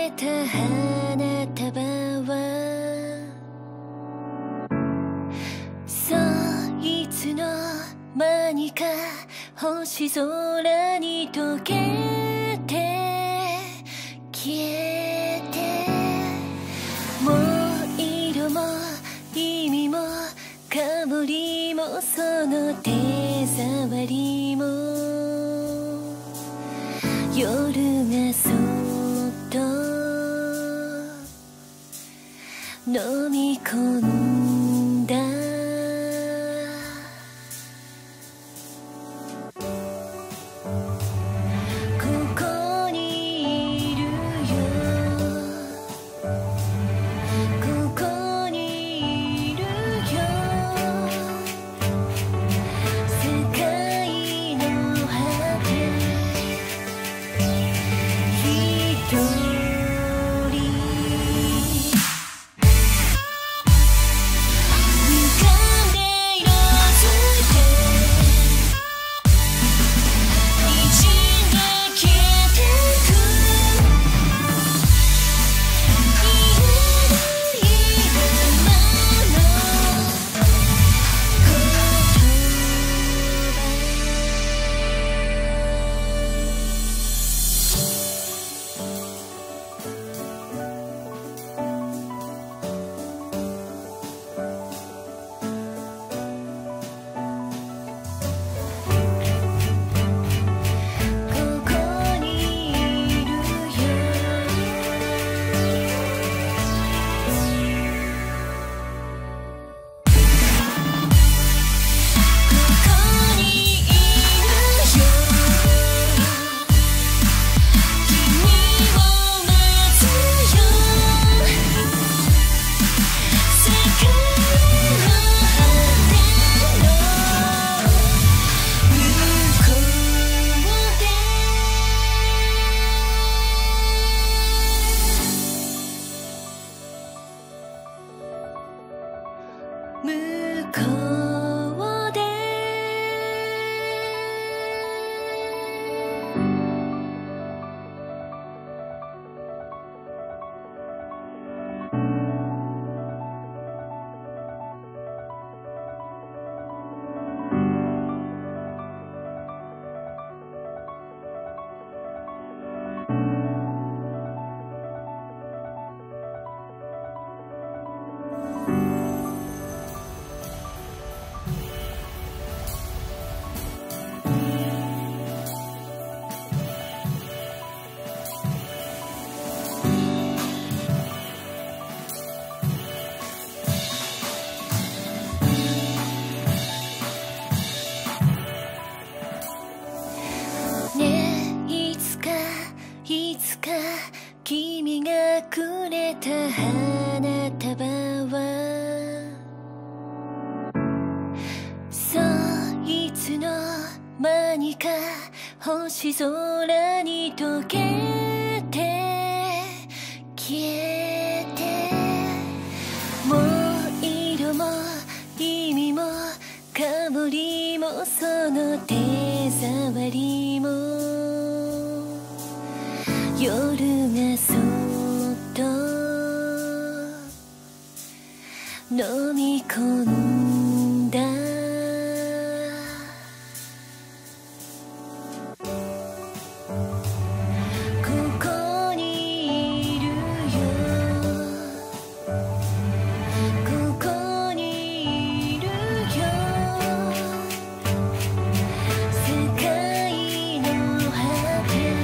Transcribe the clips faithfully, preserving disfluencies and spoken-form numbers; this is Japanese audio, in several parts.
れた花束はそいつの間にか星空に溶けて消えて、もう色も意味も香りもその手触りも夜がそっと飲み込んだ。君がくれた花束はそいつの間にか星空に溶けて消えて、もう色も意味も香りもその手触りも夜がそっと飲み込んだ。ここにいるよ、ここにいるよ、世界の果て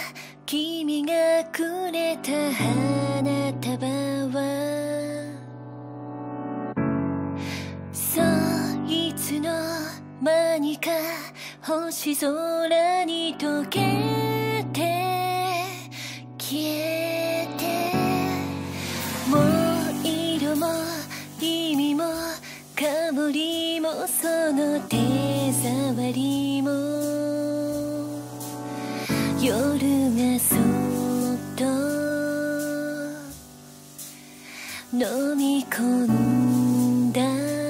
君がくれた花束はさあいつの間にか星空に溶けて消えてもう色も意味も香りもその手触りも夜がそっと飲み込んだ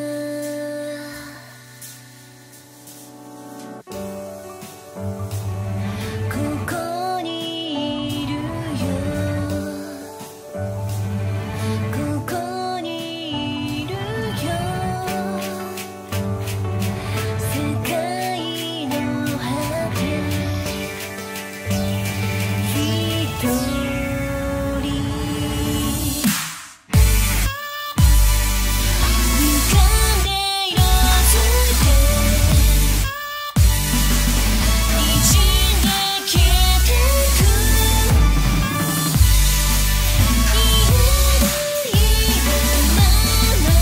ここにいるよここにいるよ世界の果て一人浮かんで色づいて滲んで消えてく言えないままの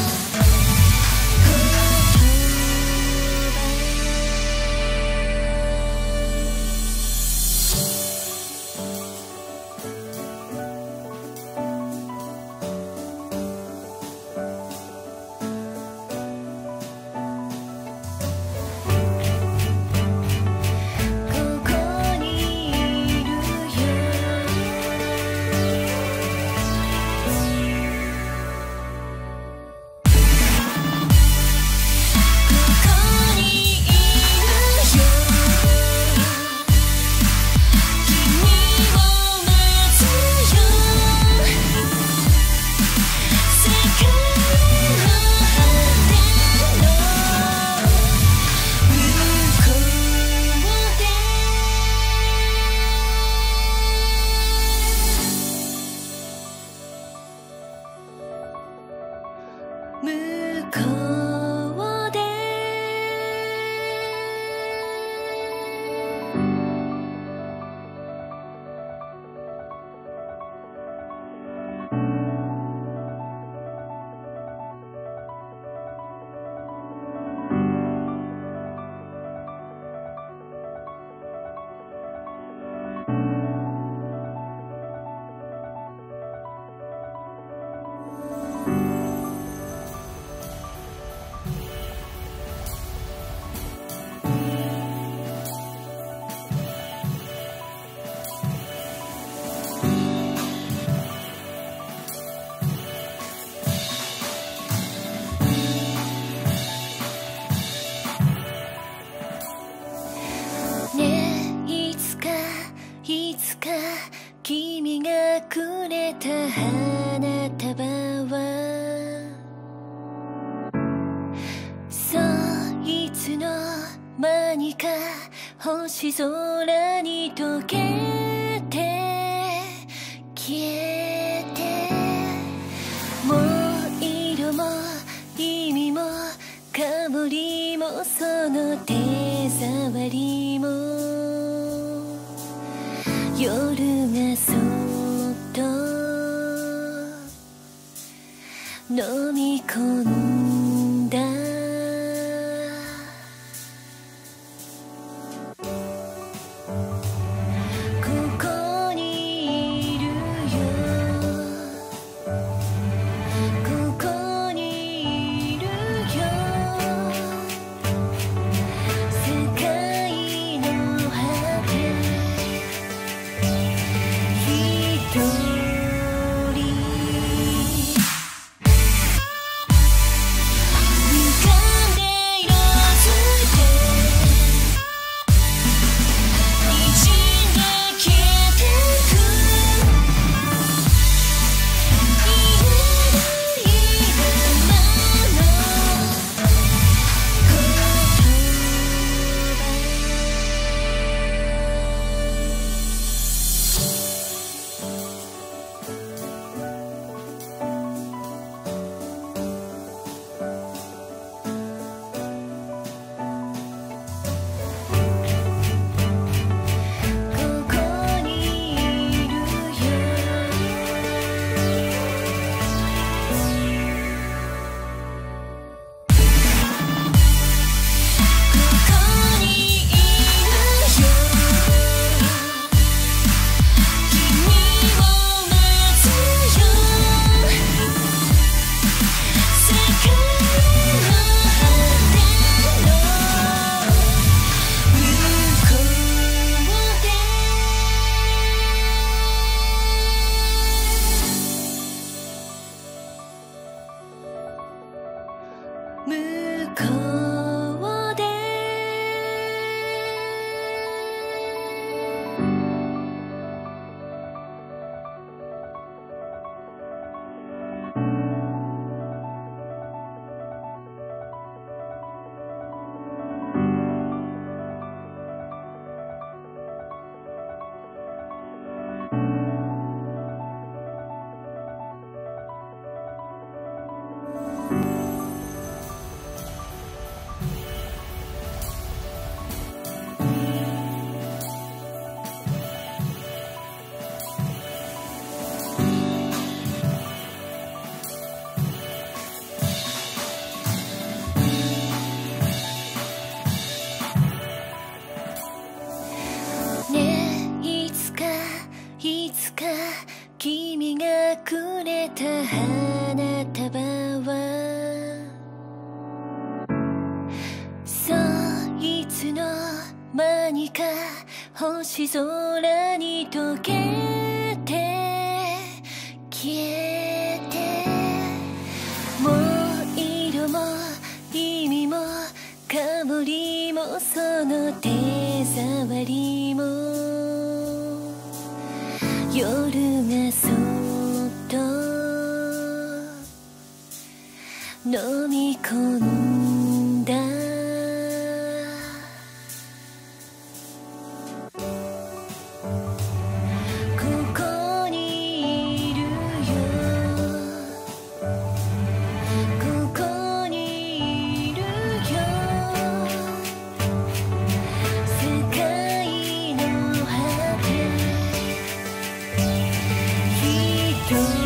ここにいるよここにいるよ君を待つよ世界の果ての向こうで向こうでねえいつかいつか君がくれた花束はさあいつの間にか星空に溶けて消えてもう色も意味も香りもその手触りも夜がそっと飲み込んだここにいるよここにいるよ世界の果て一人隠れた花束はさあいつの間にか星空に溶けて消えてもう色も意味も香りもその手触りも夜がそっと飲み込んだここにいるよここにいるよ世界の果て一人